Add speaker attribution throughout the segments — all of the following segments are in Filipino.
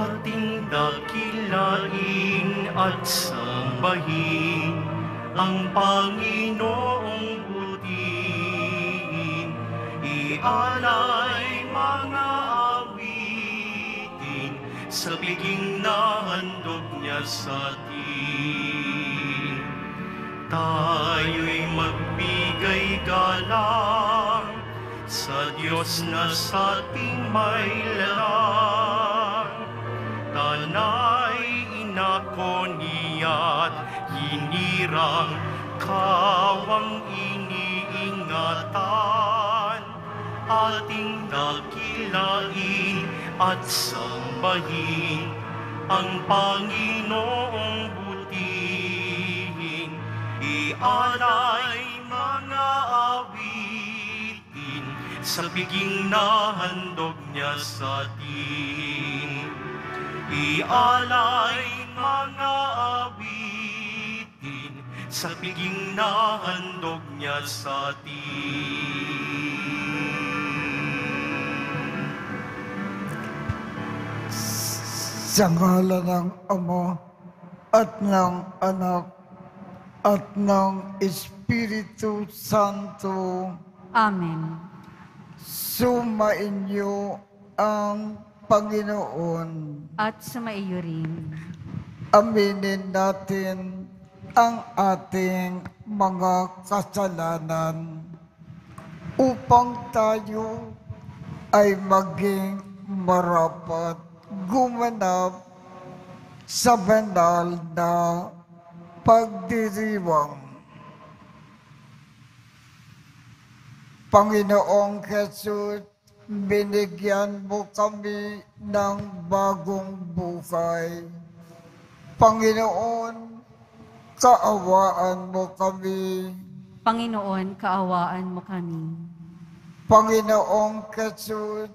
Speaker 1: ating dakilain at sambahin ang Panginoong butihin. Ialay mga awitin sa biging na handog niya sa atin. Tayo'y magbigay galang sa Diyos na sa ating may lalang. Tanay inako niya't hinirang kawang iniingatan. Ating dakilain at sambahin ang Panginoong butihin. Ialay mga awitin sa biging na handog niya sa atin. Ialay mga awitin sa biging na handog niya sa atin.
Speaker 2: Sa ngalan ng Ama at ng Anak at ng Espiritu Santo.
Speaker 3: Amen.
Speaker 2: Sumainyo ang Panginoon.
Speaker 3: At sumaiyo rin.
Speaker 2: Aminin natin ang ating mga kasalanan upang tayo ay maging marapat gumanap sa banal na pagdiriwang. Panginoong Jesus, binigyan mo kami ng bagong buhay. Panginoon, kaawaan mo kami.
Speaker 3: Panginoon, kaawaan mo kami.
Speaker 2: Panginoong Jesus,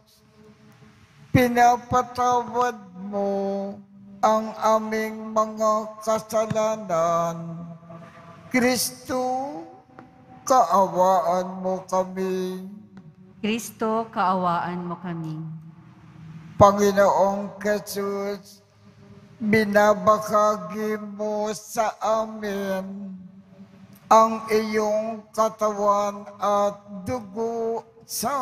Speaker 2: pinapatawad mo ang aming mga kasalanan. Kristo, kaawaan mo kami.
Speaker 3: Kristo, kaawaan mo kami.
Speaker 2: Panginoong Jesus, binabahagi mo sa amin ang iyong katawan at dugo sa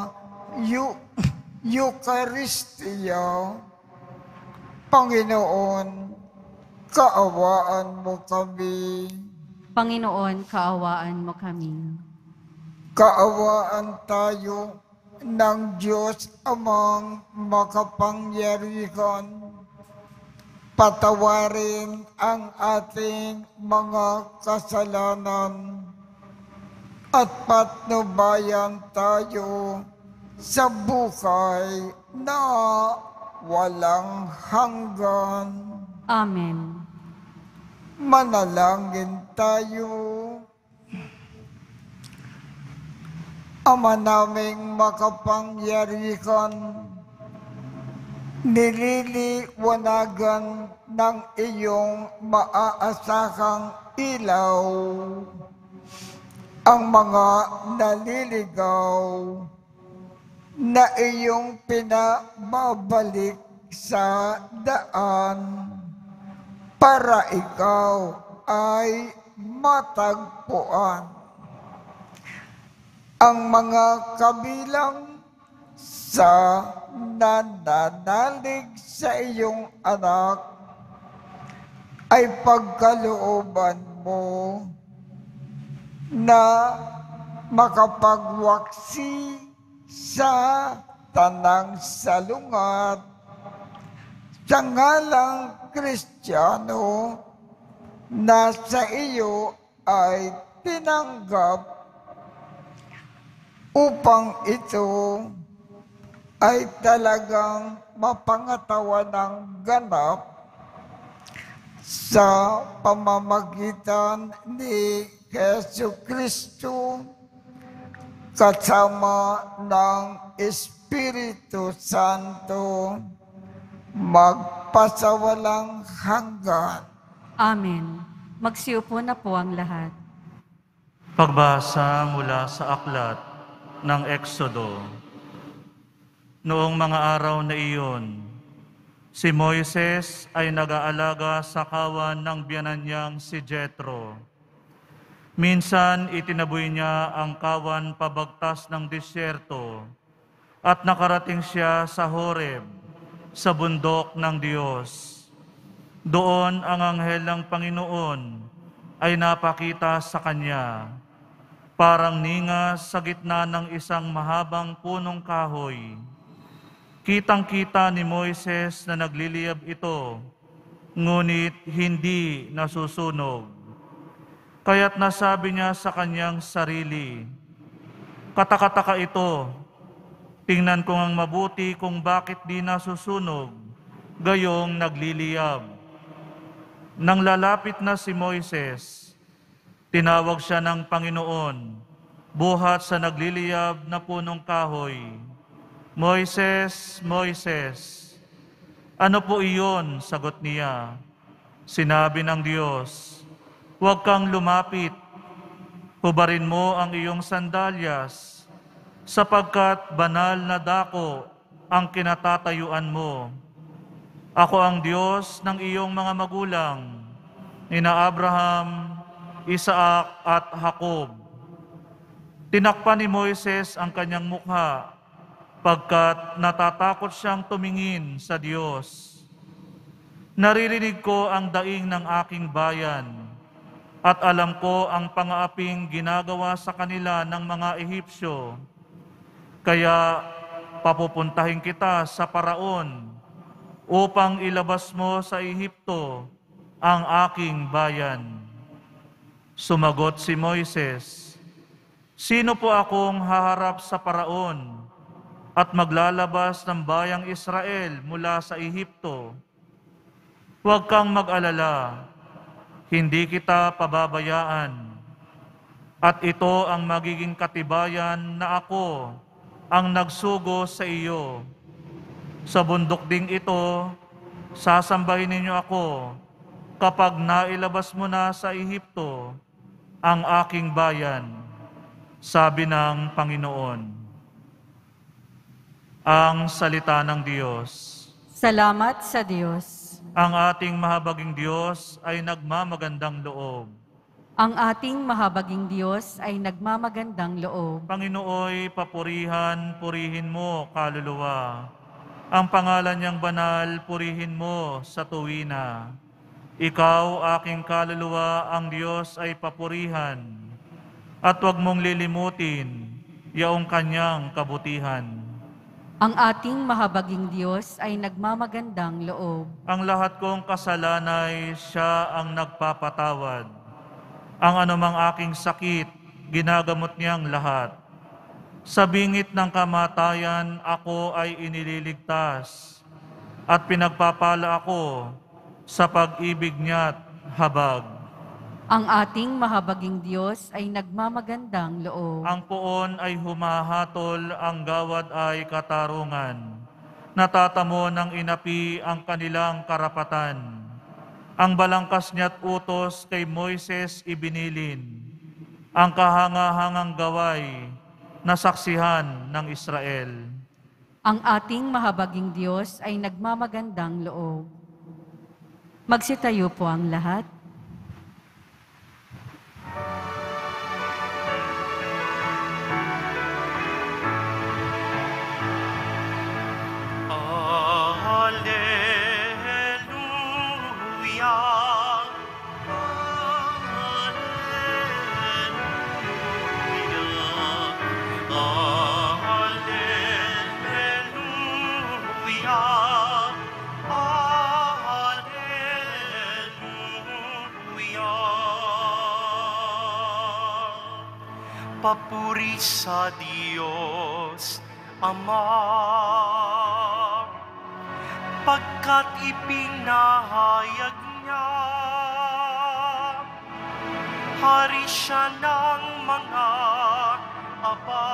Speaker 2: Eucharistia. Panginoon, kaawaan mo kami.
Speaker 3: Panginoon, kaawaan mo kami.
Speaker 2: Kaawaan tayo ng Diyos Amang makapangyarihan. Patawarin ang ating mga kasalanan at patnubayan tayo sa buhay na walang hanggan.
Speaker 3: Amen.
Speaker 2: Manalangin tayo. Ama naming makapangyarihan, nililiwanagan ng iyong maaasahang ilaw ang mga naliligaw na iyong pinababalik sa daan para ikaw ay matagpuan. Ang mga kabilang sa nananalig sa iyong anak ay pagkalooban mo na makapagwaksi sa tanang salungat sa ngalang Kristiyano na sa iyo ay tinanggap upang ito ay talagang mapangatawan ng ganap sa pamamagitan ni Jesu Kristo kasama ng Espiritu Santo magpasawalang hanggan.
Speaker 3: Amen. Magsiupo na po ang lahat.
Speaker 1: Pagbasa mula sa aklat ng Exodo. Noong mga araw na iyon,
Speaker 4: Si Moises ay nag-aalaga sa kawan ng biyanan niyang si Jethro. Minsan itinaboy niya ang kawan pabagtas ng disyerto at nakarating siya sa Horeb, sa bundok ng Diyos. Doon ang anghel ng Panginoon ay napakita sa kanya, parang ningas sa gitna ng isang mahabang punong kahoy. Kitang-kita ni Moises na nagliliyab ito, ngunit hindi nasusunog. Kaya't nasabi niya sa kanyang sarili, "Katakataka ito, tingnan ko ngang mabuti kung bakit di nasusunog, gayong nagliliyab." Nang lalapit na si Moises, tinawag siya ng Panginoon, buhat sa nagliliyab na punong kahoy. "Moises, Moises." "Ano po iyon?" sagot niya. Sinabi ng Diyos, "Huwag kang lumapit. Hubarin mo ang iyong sandalyas, sapagkat banal na dako ang kinatatayuan mo. Ako ang Diyos ng iyong mga magulang, nina Abraham, Isaac at Jacob." Tinakpan ni Moises ang kanyang mukha, pagkat natatakot siyang tumingin sa Diyos. "Naririnig ko ang daing ng aking bayan, at alam ko ang pangaaping ginagawa sa kanila ng mga Ehipsyo. Kaya papupuntahin kita sa Paraon upang ilabas mo sa Ehipto ang aking bayan." Sumagot si Moises, "Sino po akong haharap sa Paraon at maglalabas ng bayang Israel mula sa Ehipto? Huwag kang mag-alala, hindi kita pababayaan. At ito ang magiging katibayan na ako ang nagsugo sa iyo. Sa bundok ding ito, sasambahin ninyo ako kapag nailabas mo na sa Ehipto ang aking bayan," sabi ng Panginoon. Ang salita ng Diyos.
Speaker 3: Salamat sa Diyos.
Speaker 4: Ang ating mahabaging Diyos ay nagmamagandang loob.
Speaker 3: Ang ating mahabaging Diyos ay nagmamagandang loob.
Speaker 4: Panginooy, purihin mo, kaluluwa. Ang pangalan niyang banal, purihin mo sa tuwina. Ikaw, aking kaluluwa, ang Diyos ay papurihan. At huwag mong lilimutin yaong kanyang kabutihan.
Speaker 3: Ang ating mahabaging Diyos ay nagmamagandang loob.
Speaker 4: Ang lahat kong kasalanay, siya ang nagpapatawad. Ang anumang aking sakit, ginagamot niyang lahat. Sa bingit ng kamatayan, ako ay inililigtas, at pinagpapala ako sa pag-ibig niya't habag.
Speaker 3: Ang ating mahabaging Diyos ay nagmamagandang loob.
Speaker 4: Ang puon ay humahatol, ang gawad ay katarungan. Natatamo ng inapi ang kanilang karapatan. Ang balangkas niya't utos kay Moises ibinilin. Ang kahangahangang gaway na saksihan ng Israel.
Speaker 3: Ang ating mahabaging Diyos ay nagmamagandang loob. Magsitayo po ang lahat.
Speaker 1: Papuri sa Diyos Ama, pagkat ipinahayag niya, hari siya ng mga Aba.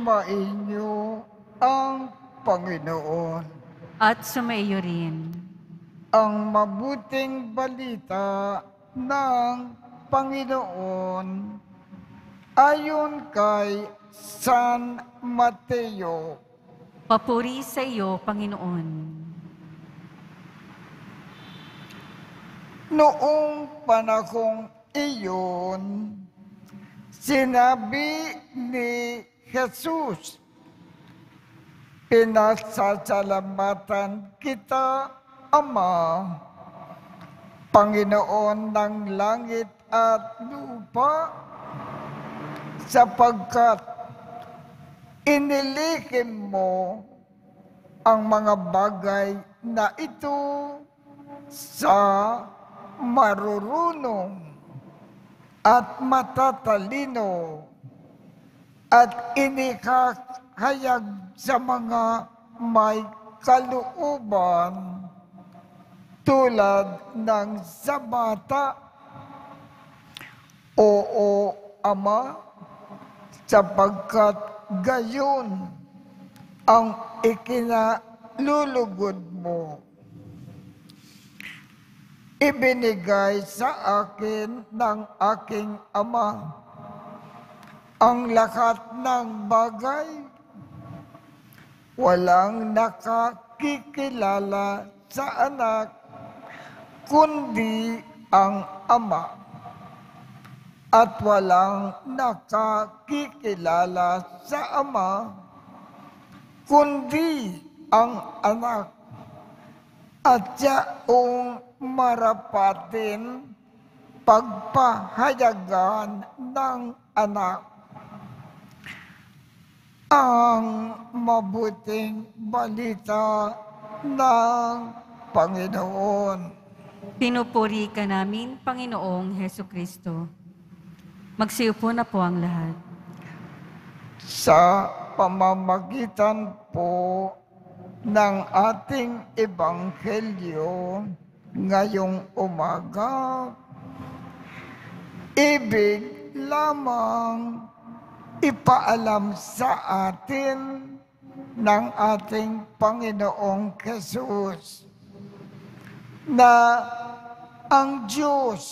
Speaker 2: Sumainyo ang Panginoon.
Speaker 3: At sumaiyo rin.
Speaker 2: Ang mabuting balita ng Panginoon ayon kay San Mateo.
Speaker 3: Papuri sa iyo, Panginoon.
Speaker 2: Noong panahong iyon, sinabi ni Jesus, "Pinasasalamatan kita, Ama, Panginoon ng langit at lupa, sapagkat inilihim mo ang mga bagay na ito sa marurunong at matatalino at inihahayag sa mga may kalooban tulad ng sa bata. Oo, Ama, sapagkat gayon ang ikinalulugod mo. Ibinigay sa akin ng aking Ama ang lahat ng bagay. Walang nakakikilala sa anak kundi ang Ama, at walang nakakikilala sa Ama kundi ang anak, at siyang marapatin pagpahayagan ng anak. Ang mabuting balita ng Panginoon.
Speaker 3: Pinupuri ka namin, Panginoong Hesukristo. Magsiupo na po ang lahat.
Speaker 2: Sa pamamagitan po ng ating ebanghelyo ngayong umaga, ibig lamang ipaalam sa atin ng ating Panginoong Jesus na ang Diyos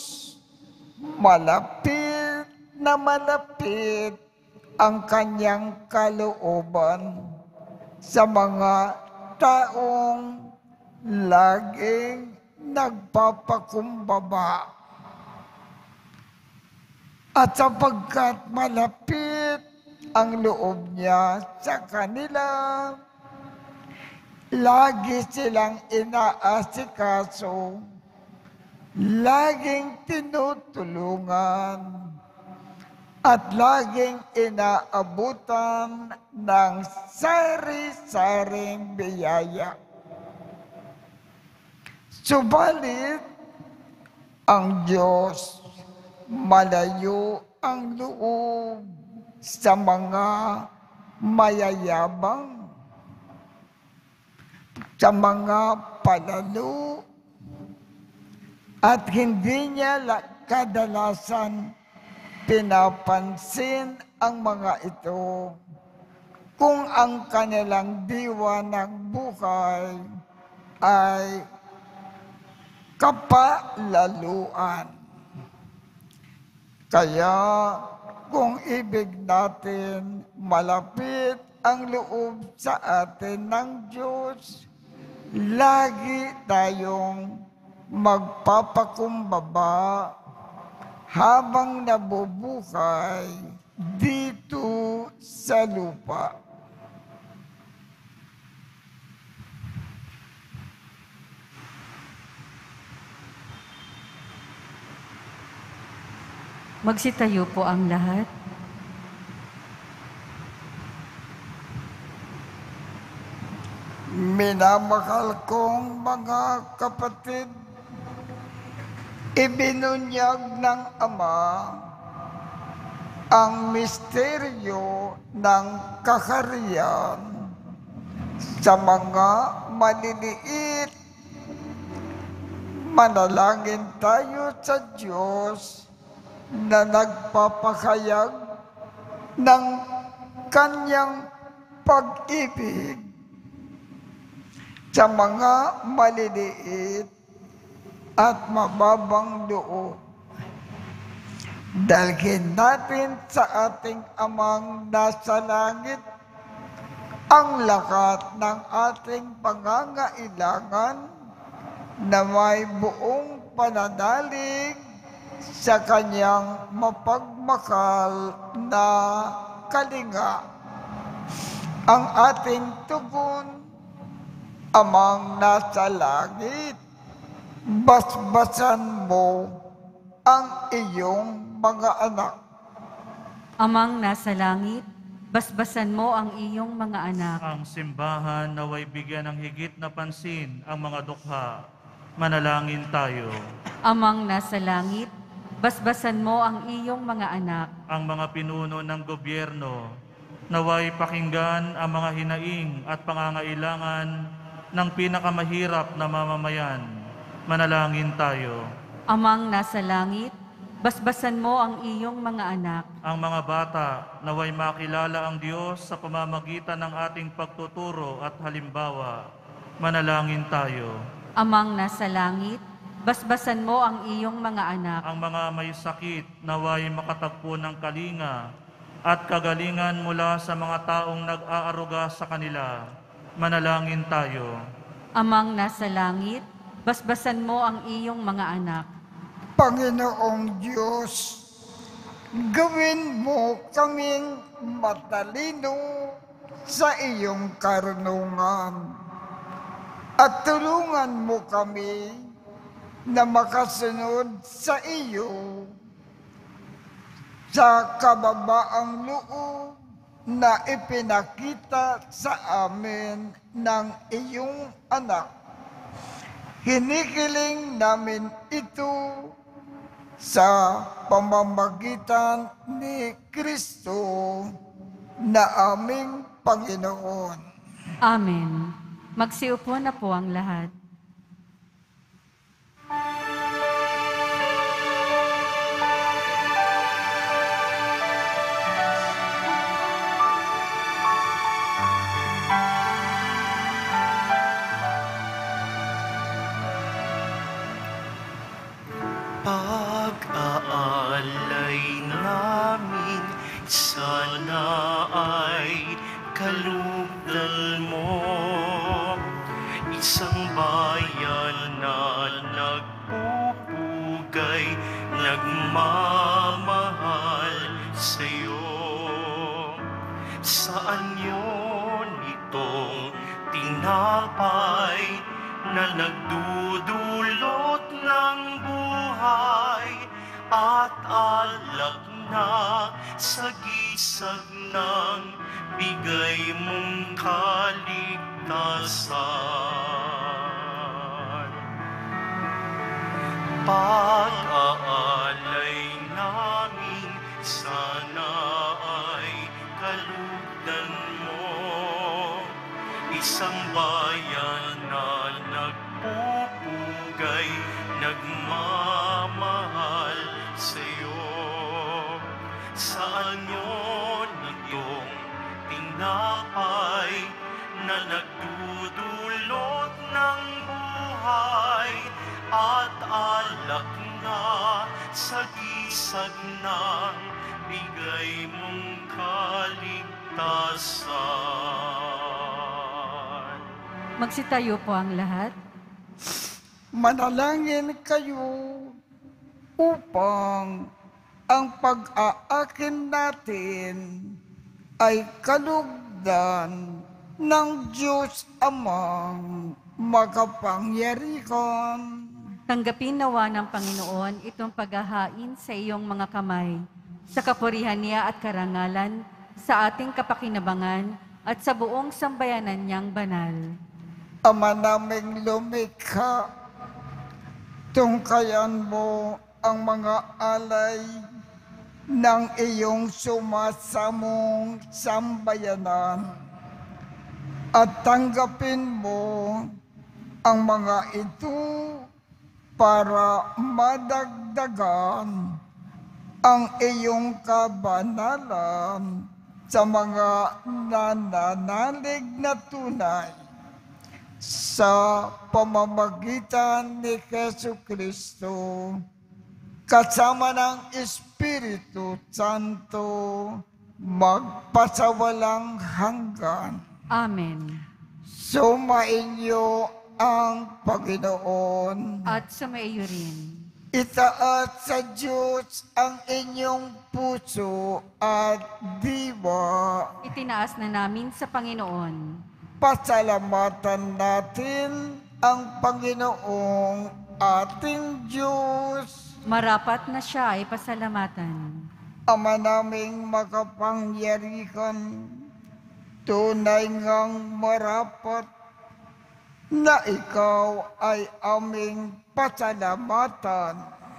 Speaker 2: malapit na malapit ang kanyang kalooban sa mga taong laging nagpapakumbaba. At sapagkat malapit ang loob niya sa kanila, lagi silang inaasikaso, laging tinutulungan, at laging inaabutan ng sari-saring biyaya. Subalit, ang Diyos malayo ang loob sa mga mayayabang, sa mga palalo, at hindi niya kadalasan pinapansin ang mga ito kung ang kanilang diwa ng buhay ay kapalaluan. Kaya kung ibig natin malapit ang loob sa atin ng Diyos, lagi tayong magpapakumbaba habang nabubuhay dito sa lupa.
Speaker 3: Magsitayo po ang lahat.
Speaker 2: Minamahal kong mga kapatid, ibinunyag ng Ama ang misteryo ng kaharian sa mga maliliit. Manalangin tayo sa Diyos na nagpapahayag ng kanyang pag-ibig sa mga maliliit at mababang loob. Dalhin natin sa ating Amang nasa langit ang lakat ng ating pangangailangan na may buong pananalig sa kanyang mapagmakal na kalinga. Ang ating tugon, Amang nasa langit, basbasan mo ang iyong mga anak.
Speaker 3: Amang nasa langit, basbasan mo ang iyong mga anak.
Speaker 4: Ang simbahan naway bigyan ng higit na pansin ang mga dukha. Manalangin tayo.
Speaker 3: Amang nasa langit, basbasan mo ang iyong mga anak.
Speaker 4: Ang mga pinuno ng gobyerno naway pakinggan ang mga hinaing at pangangailangan ng pinakamahirap na mamamayan. Manalangin tayo.
Speaker 3: Amang nasa langit, basbasan mo ang iyong mga anak.
Speaker 4: Ang mga bata naway makilala ang Diyos sa pamamagitan ng ating pagtuturo at halimbawa. Manalangin tayo.
Speaker 3: Amang nasa langit, basbasan mo ang iyong mga anak.
Speaker 4: Ang mga may sakit naway makatagpo ng kalinga at kagalingan mula sa mga taong nag-aaruga sa kanila. Manalangin tayo.
Speaker 3: Amang nasa langit, basbasan mo ang iyong mga anak.
Speaker 2: Panginoong Diyos, gawin mo kaming matalino sa iyong karunungan at tulungan mo kami na makasunod sa iyo sa kababaang loob na ipinakita sa amin ng iyong anak. Hinikiling namin ito sa pamamagitan ni Kristo na aming Panginoon.
Speaker 3: Amen. Magsiupo na po ang lahat.
Speaker 1: Pag-aalay namin sana ay kalugdan mo, isang bayan na nagpupugay, nagmamahal sa'yo. Saan yun itong tinapay na nagdudulot ng buhay at alak na sa gisag ng bigay mong kaligtasan. Pag-aalay namin sana ay kalugdan mo, isang bayan na nagpupugay, nagmamahal sa'yo. Saan yun itong tinapay na nagdudulot ng buhay at alak na sa gisag ng bigay mong kaligtasan.
Speaker 3: Magsitayo po ang lahat.
Speaker 2: Manalangin kayo upang ang pag-aakin natin ay kalugdan ng Diyos Amang makapangyarihan.
Speaker 3: Tanggapin nawa ng Panginoon itong paghahain sa iyong mga kamay, sa kapurihan niya at karangalan, sa ating kapakinabangan at sa buong sambayanan niyang banal.
Speaker 2: Ama naming lumikha, tungkayan mo ang mga alay ng iyong sumasamong sambayanan at tanggapin mo ang mga ito para madagdagan ang iyong kabanalan sa mga nananalig na tunay sa pamamagitan ni Jesucristo kasama ng Espiritu Santo magpasawalang hanggan.
Speaker 3: Amen.
Speaker 2: Sumainyo ang Panginoon.
Speaker 3: At sumaiyo rin.
Speaker 2: Itaat sa Diyos ang inyong puso at diwa.
Speaker 3: Itinaas na namin sa Panginoon.
Speaker 2: Pasalamatan natin ang Panginoong ating Diyos.
Speaker 3: Marapat na siya ay pasalamatan.
Speaker 2: Ama naming makapangyarihan, tunay ngang marapat na ikaw ay aming pasalamatan.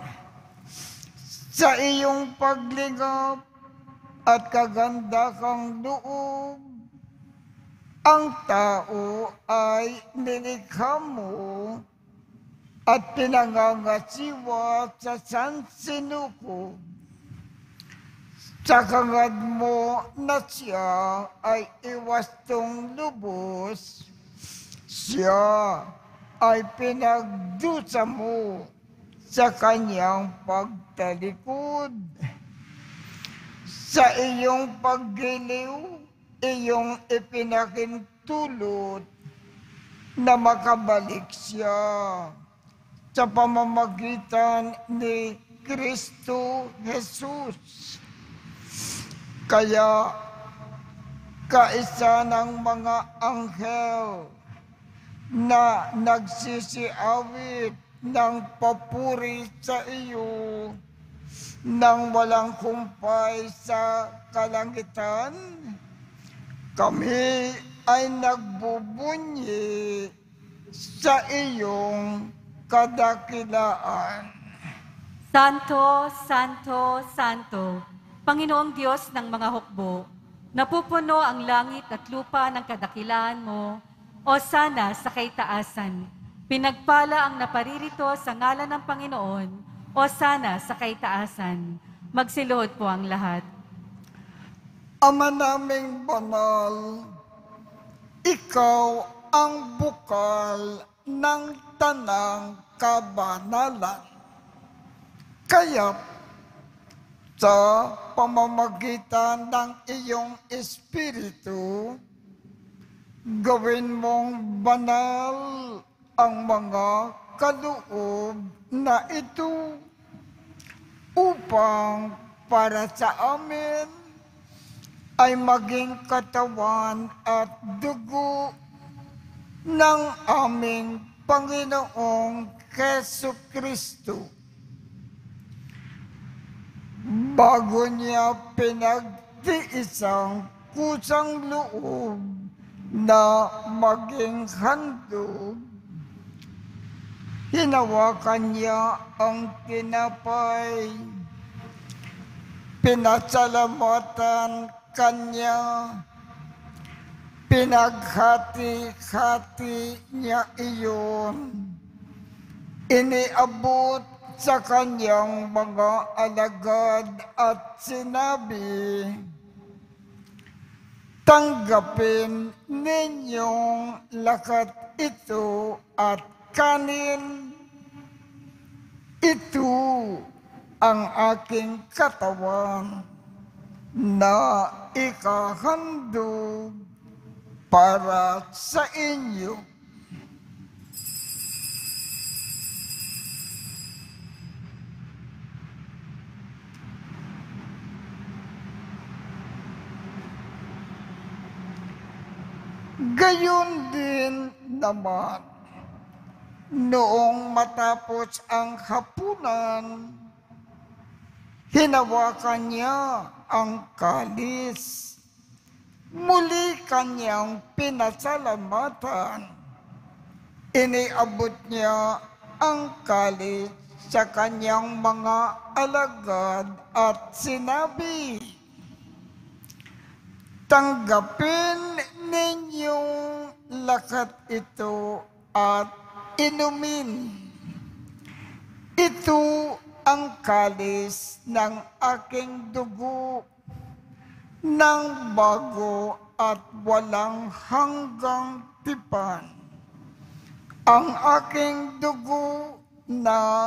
Speaker 2: Sa iyong paglingap at kagandahang loob, ang tao ay nilikha mo at pinangangasiwa sa sansinuko. Sa kangad mo na siya ay iwastong lubos, siya ay pinagdusa mo sa kanyang pagtalikod. Sa iyong paggiliw, iyong ipinakintulot na makabalik siya sa pamamagitan ni Kristo Jesus. Kaya kaisa ng mga anghel na nagsisiawit ng papuri sa iyo nang walang kumpay sa kalangitan, kami ay nagbubunyi sa iyong kadakilaan.
Speaker 3: Santo, Santo, Santo, Panginoong Diyos ng mga hukbo, napupuno ang langit at lupa ng kadakilaan mo, o sana sa kaitaasan. Pinagpala ang naparirito sa ngalan ng Panginoon, o sana sa kaitaasan. Magsiluhod po ang lahat.
Speaker 2: Ama naming banal, ikaw ang bukal ng tanang kabanalan. Kaya sa pamamagitan ng iyong Espiritu, gawin mong banal ang mga kaloob na ito upang para sa amin ay maging katawan at dugo ng aming Panginoong Jesucristo. Bago niya pinagtiisang kusang loob na maging handog, hinawakan niya ang tinapay, pinasalamatan kanya, pinaghati-hati niya iyon, iniabot sa kanyang mga alagad at sinabi, tanggapin ninyong lakat ito at kanin. Ito ang aking katawan na ikahandog para sa inyo. Gayon din naman, noong matapos ang hapunan, hinawakan niya ang kalis. Muli kanyang pinasalamatan. Iniabot niya ang kalis sa kanyang mga alagad at sinabi, tanggapin ninyong lakat ito at inumin. Ito ang kalis ng aking dugo ng bago at walang hanggang tipan. Ang aking dugo na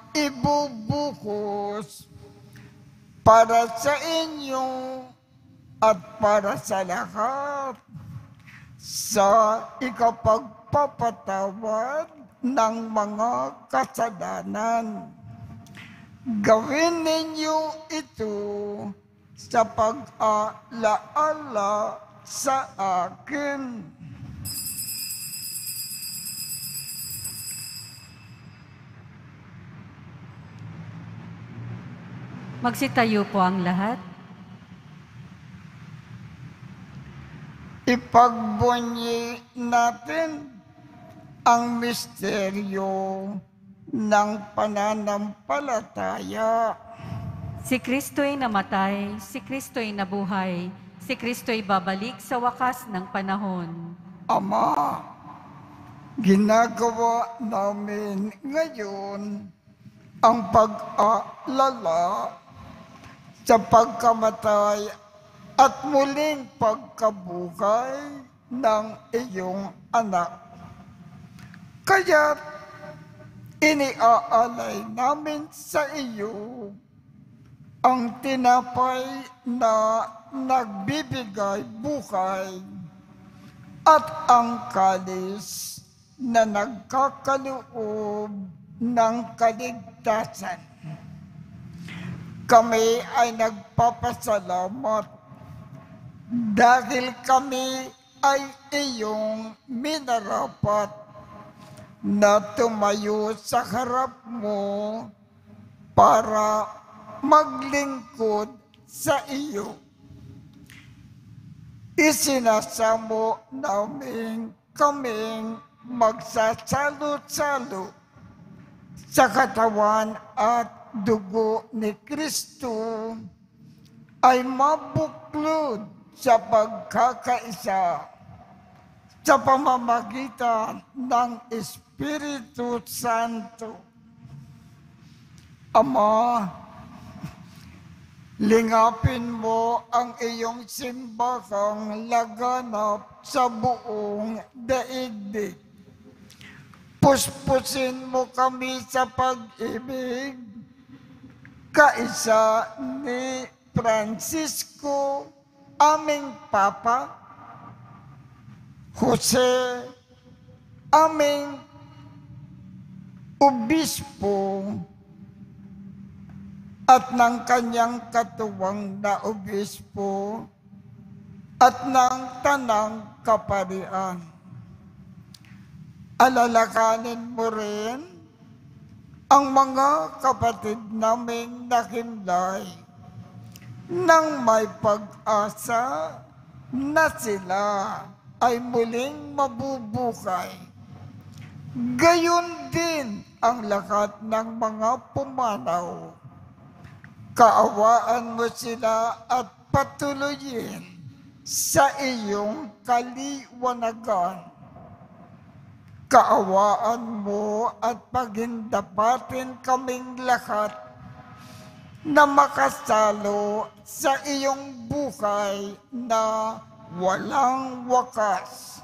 Speaker 2: ibubuhos para sa inyo at para sa lahat sa ikapagpapatawad ng mga kasalanan. Gawin ninyo ito sa pag-alaala sa akin.
Speaker 3: Magsitayo po ang lahat.
Speaker 2: Ipagbunyi natin ang misteryo ng pananampalataya.
Speaker 3: Si Kristo'y namatay, si Kristo'y nabuhay, si Kristo'y babalik sa wakas ng panahon.
Speaker 2: Ama, ginagawa namin ngayon ang pag-aalala sa pagkamatay at muling pagkabuhay ng iyong anak. Kaya't iniaalay namin sa iyo ang tinapay na nagbibigay buhay at ang kalis na nagkakaloob ng kaligtasan. Kami ay nagpapasalamat dahil kami ay iyong minarapat na tumayo sa harap mo para maglingkod sa iyo. Isinasamo namin kaming magsasalo-salo sa katawan at dugo ni Kristo ay mabuklod sa pagkakaisa sa pamamagitan ng Espiritu Santo. Ama, lingapin mo ang iyong simbahang laganap sa buong daigdig. Puspusin mo kami sa pag-ibig, kaisa ni Francisco, aming Papa, Jose, aming Obispo, at ng kanyang katuwang na Obispo, at ng Tanang Kaparian. Alalakanin mo rin ang mga kapatid naming nakimlay nang may pag-asa na sila ay muling mabubuhay. Gayon din ang lahat ng mga pumanaw. Kaawaan mo sila at patuloyin sa iyong kaliwanagan. Kaawaan mo at pagindapatin kaming lahat na makasalo sa iyong buhay na walang wakas.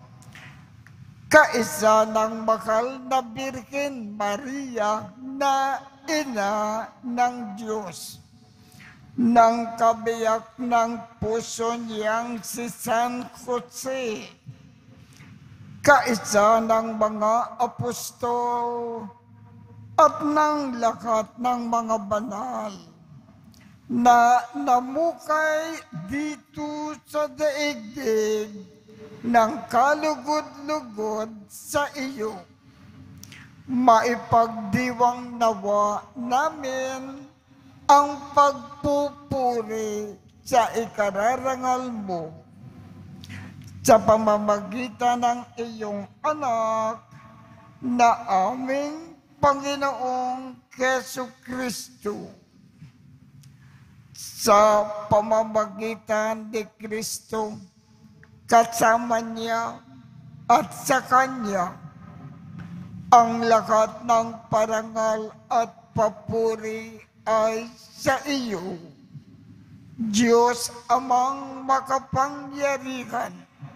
Speaker 2: Kaisa ng mahal na Birhen Maria na Ina ng Diyos, ng kabiyak ng puso niyang si San Jose, kaisa ng mga apostol at ng lahat ng mga banal na namukay dito sa daigdig ng kalugod-lugod sa iyo. Maipagdiwang nawa namin ang pagpupuri sa ikararangal mo sa pamamagitan ng iyong anak na aming Panginoong Jesucristo. Sa pamamagitan ni Kristo, kasama niya at sa Kanya, ang lahat ng parangal at papuri ay sa iyo, Diyos amang makapangyarihan,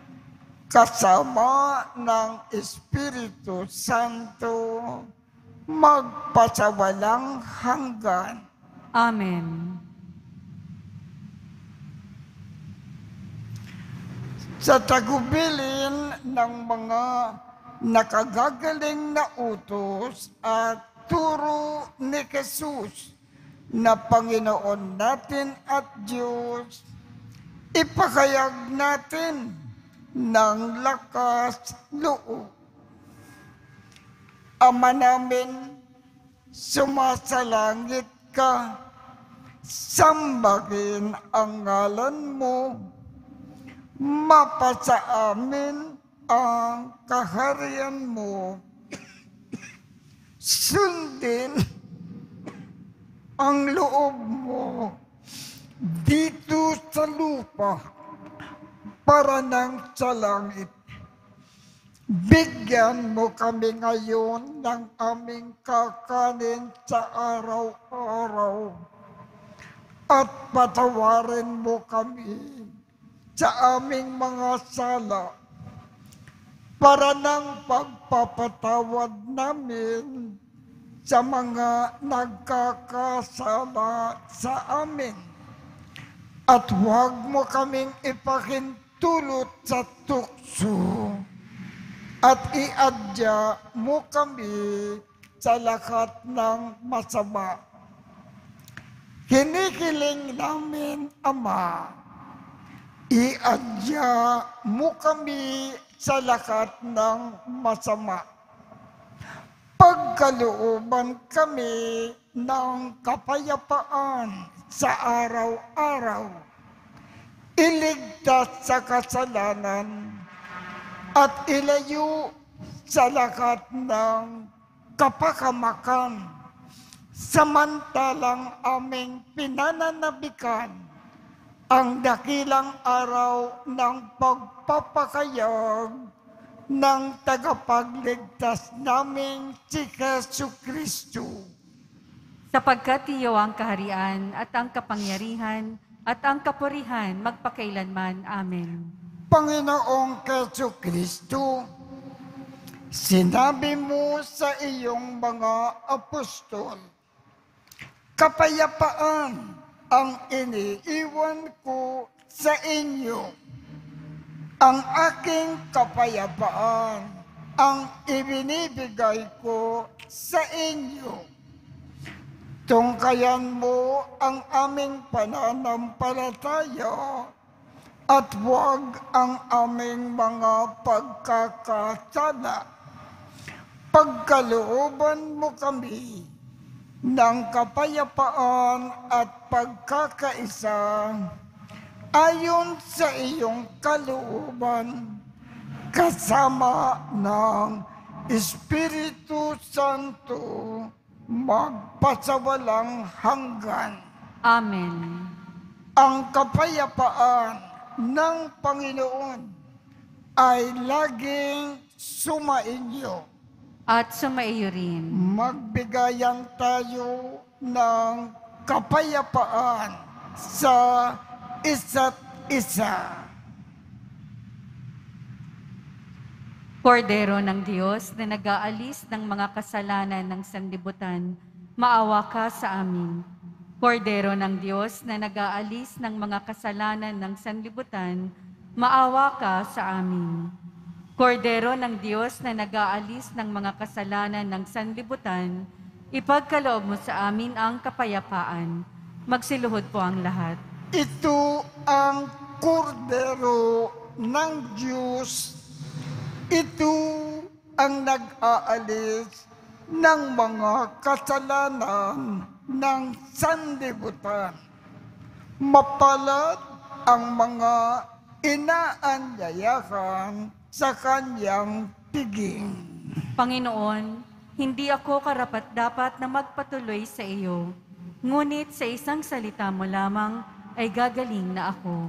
Speaker 2: kasama ng Espiritu Santo, magpasawalang hanggan.
Speaker 3: Amen.
Speaker 2: Sa tagubilin ng mga nakagagaling na utos at turo ni Jesus na Panginoon natin at Diyos, ipakayag natin ng lakas loob. Ama namin, sumasalangit ka, sambahin ang ngalan mo, mapasa amin ang kaharian mo, sundin ang loob mo dito sa lupa para nang sa langit. Bigyan mo kami ngayon ng aming kakanin sa araw-araw at patawarin mo kami sa aming mga sala para ng pagpapatawad namin sa mga nagkakasala sa amin. At huwag mo kaming ipahintulot sa tukso at iadya mo kami sa lahat ng masama. Hinihiling namin, Ama, iadya mo kami sa lahat ng masama. Pagkalooban kami ng kapayapaan sa araw-araw, iligtas sa kasalanan at ilayo sa lahat ng kapakamakan, samantalang aming pinananabikan ang dakilang araw ng pagpapakayag ng tagapagligtas naming si Jesucristo.
Speaker 3: Sapagkat iyo ang kaharian at ang kapangyarihan at ang kapurihan magpakailanman. Amen.
Speaker 2: Panginoong Jesucristo, sinabi mo sa iyong mga apostol, kapayapaan ang iniiwan ko sa inyo. Ang aking kapayapaan ang ibinibigay ko sa inyo. Tungkayan mo ang aming pananampalataya at huwag ang aming mga pagkakasala. Pagkalooban mo kami ng kapayapaan at pagkakaisa ayon sa iyong kalooban, kasama ng Espiritu Santo, magpasawalang hanggan.
Speaker 3: Amen.
Speaker 2: Ang kapayapaan ng Panginoon ay laging sumainyo.
Speaker 3: At sumaiyo rin.
Speaker 2: Magbigayan tayo ng kapayapaan sa isa't isa.
Speaker 3: Kordero ng Diyos na nag-aalis ng mga kasalanan ng sanlibutan, maawa ka sa amin. Kordero ng Diyos na nag-aalis ng mga kasalanan ng sanlibutan, maawa ka sa amin. Kordero ng Diyos na nag-aalis ng mga kasalanan ng sanlibutan, ipagkaloob mo sa amin ang kapayapaan. Magsiluhod po ang lahat.
Speaker 2: Ito ang kordero ng Diyos. Ito ang nag-aalis ng mga kasalanan ng sanlibutan. Mapalad ang mga inaanyayahan sa kanyang piging.
Speaker 3: Panginoon, hindi ako karapat-dapat na magpatuloy sa iyo, ngunit sa isang salita mo lamang ay gagaling na ako.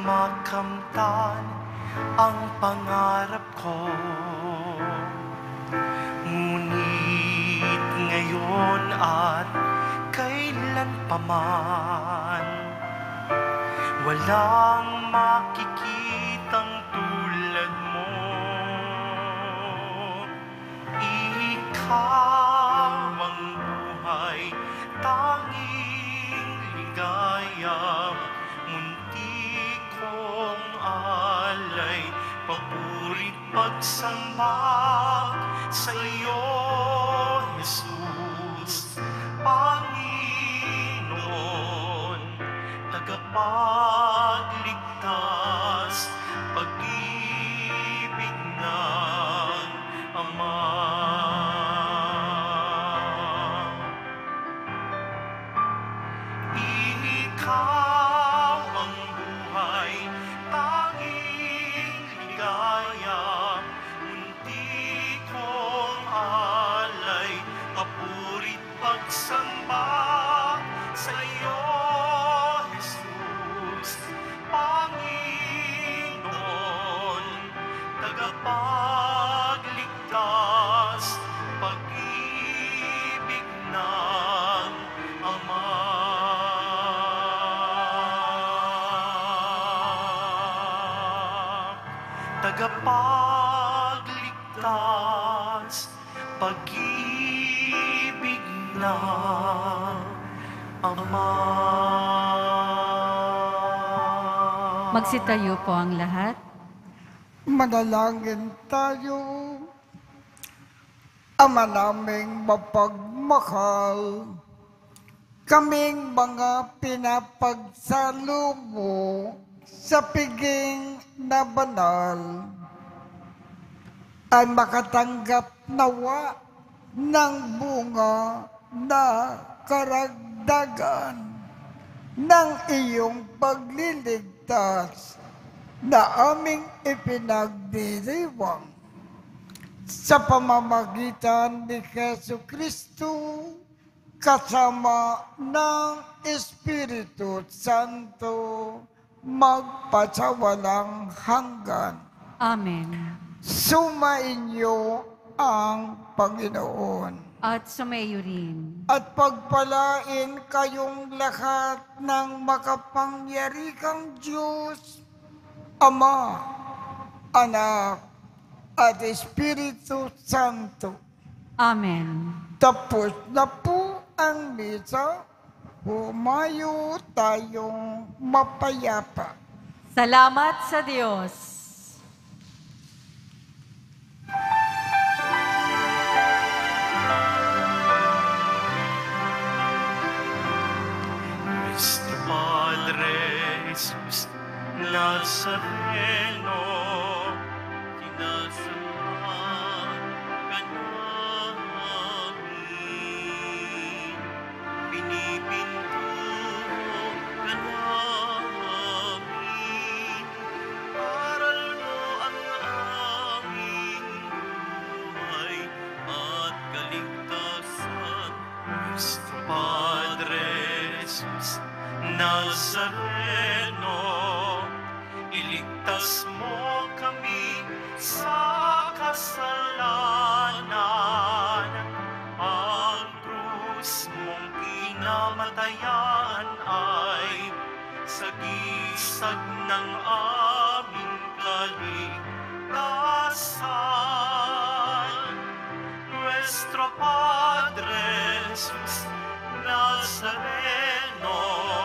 Speaker 1: makamtan ang pangarap ko. Ngunit ngayon at kailan pa man, walang makikitang tulad mo. Ikaw ang buhay, tanging ligaya, munti kong alay, papurit pagsamba sa iyo, Jesus, Panginoon, tagapagligtas, pag-ibig ng Ama. Ikaw ang buhay, tanging ligaya, munti kong alay, papurit pagsamba sa iyo, Jesus, Panginoon, tagapagligtas, pag-ibig ng Ama. Tagapagligtas, pag-ibig ng Ama.
Speaker 3: Magsitayo po ang lahat.
Speaker 2: Manalangin tayo. Ama naming mapagmahal, kaming mga pinapagsalo mo sa piging na banal, ay makatanggap nawa ng bunga na karagdagan ng iyong pagliligtas na aming ipinagdiriwang sa pamamagitan ni Jesucristo kasama ng Espiritu Santo magpasawalang hanggan.
Speaker 3: Amen.
Speaker 2: Sumainyo ang Panginoon.
Speaker 3: At sumayo rin.
Speaker 2: At pagpalain kayong lahat ng makapangyarihang Diyos, Ama, Anak, at Espiritu Santo.
Speaker 3: Amen.
Speaker 2: Tapos na po ang misa, humayo tayong mapayapa.
Speaker 3: Salamat sa Diyos.
Speaker 1: Nuestro Padre Jesus Nazareno, sinasamba ka namin, pinipintuho ka namin, aral mo ang aming buhay at kaligtasan. Nuestro Padre Jesus Nazareno, iligtas mo kami sa kasalanan. Ang krus mong kinamatayan ay sagisag ng aming kaligtasan. Nuestro Padre Jesus Nazareno,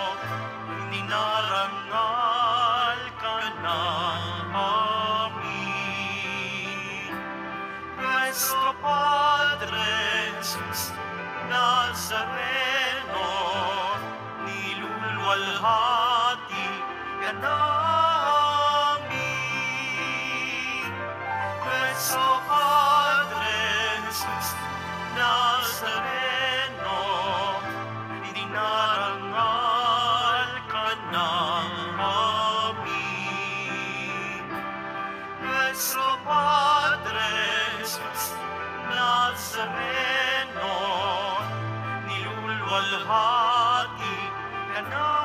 Speaker 1: ninarangal ka namin. Nuestro Padre Jesus Nazareno, nilulwalhati ka namin. Nuestro Padre Jesus Nazareno, dinarangal ka namin. Nuestro Padre Jesus Nazareno, nilulwalhati ka namin.